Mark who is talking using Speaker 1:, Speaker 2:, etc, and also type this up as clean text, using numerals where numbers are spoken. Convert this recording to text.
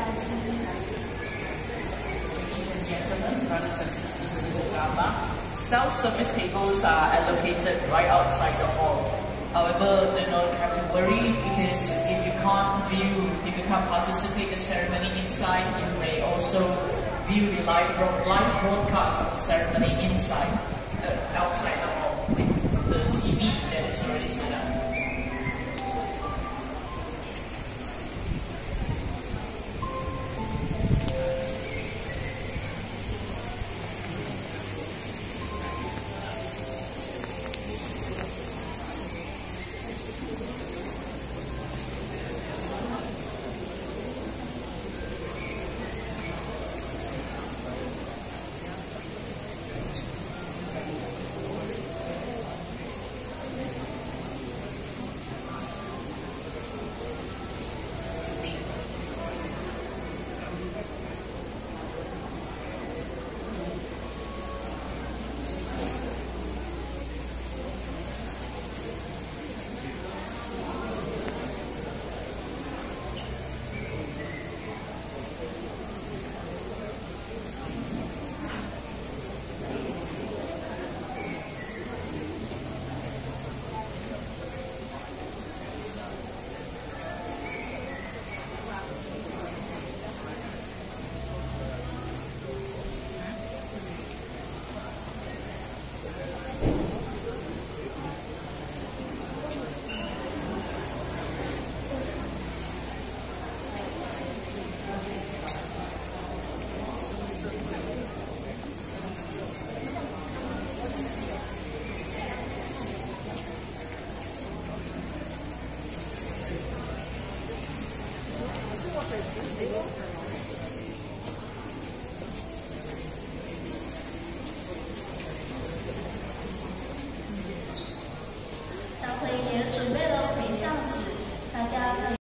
Speaker 1: Ladies and gentlemen, brothers and sisters in the Dharma, self-service tables are allocated right outside the hall. However, do not have to worry because if you can't participate in the ceremony inside, you may also view the live broadcast of the ceremony outside the hall with the TV that is already set up.
Speaker 2: Thank you.